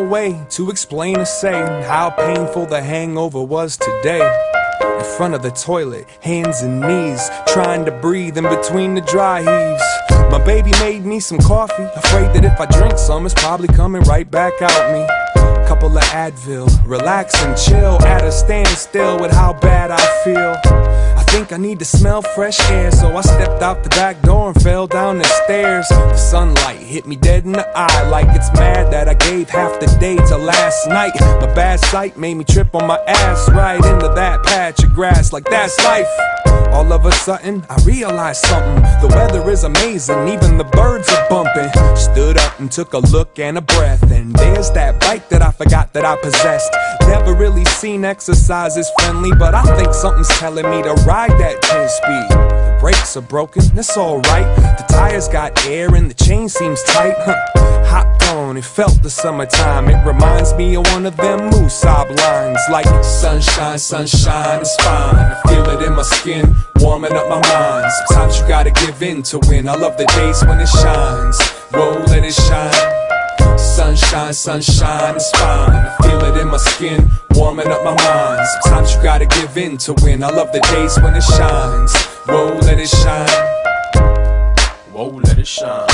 way to explain or say how painful the hangover was today. In front of the toilet, hands and knees, trying to breathe in between the dry heaves. My baby made me some coffee, afraid that if I drink some, it's probably coming right back out me. Couple of Advil, relax and chill, at a standstill with how bad I feel. I think I need to smell fresh air, so I stepped out the back door and fell down the stairs. The sunlight hit me dead in the eye, like it's mad that I gave half the day to last night. My bad sight made me trip on my ass right into that patch of grass, like that's life. All of a sudden, I realized something. The weather is amazing, even the birds are bumping. Stood up and took a look and a breath, and there's that bike that I forgot that I possessed. Never really seen exercise as friendly, but I think something's telling me to ride that 10-speed. The brakes are broken, that's alright. The tires got air and the chain seems tight. Hopped on and felt the summertime. It reminds me of one of them Moosab lines, like sunshine, sunshine is fine. I feel it in my skin, warming up my mind. Sometimes you gotta give in to win. I love the days when it shines. Whoa, let it shine. Sunshine, sunshine is fine. I feel it in my skin, warming up my mind. Sometimes you gotta give in to win. I love the days when it shines. Whoa, let it shine. Whoa, let it shine.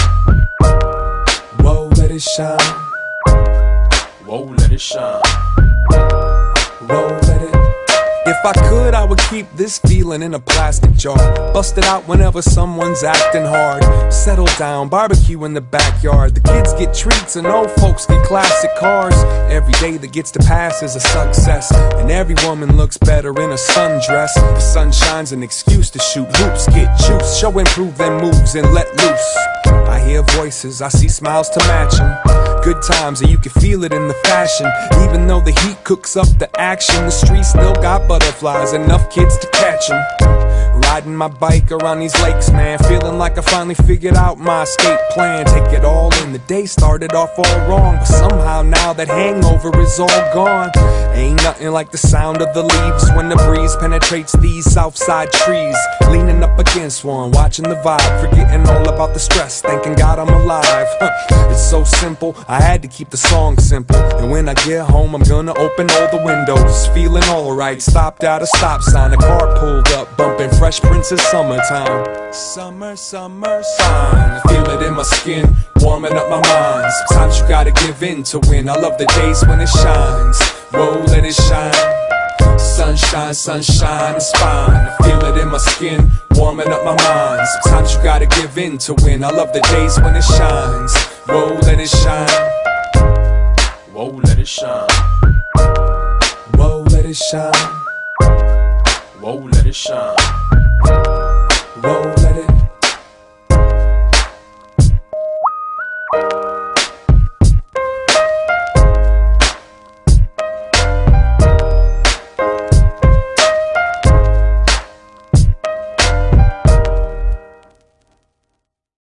Whoa, let it shine. Whoa, let it shine. Whoa, let it. If I could, I would keep this feeling in a plastic jar. Bust it out whenever someone's acting hard. Settle down, barbecue in the backyard. The kids get treats and old folks get classic cars. Every day that gets to pass is a success, and every woman looks better in a sundress. The sunshine's an excuse to shoot hoops, get juice, show and prove them moves and let loose. I hear voices, I see smiles to match them. Good times, and you can feel it in the fashion. Even though the heat cooks up the action, the streets still got butterflies, enough kids to catch them. Riding my bike around these lakes, man, feeling like I finally figured out my escape plan. Take it all in, the day started off all wrong, but somehow now that hangover is all gone. Ain't nothing like the sound of the leaves when the breeze penetrates these southside trees. Leaning up against one, watching the vibe, forgetting all about the stress, thanking God I'm alive. It's so simple, I had to keep the song simple. And when I get home, I'm gonna open all the windows, feeling alright. Stopped at a stop sign, a car pulled up, bumping Fresh Prince's Summertime. Summer, summer, sign. I feel it in my skin, warming up my mind. Sometimes you gotta give in to win. I love the days when it shines. Whoa, let it shine. Sunshine, sunshine is fine. I feel it in my skin, warming up my mind. Sometimes you gotta give in to win. I love the days when it shines. Whoa, let it shine. Whoa, let it shine. Whoa, let it shine. Whoa, let it shine.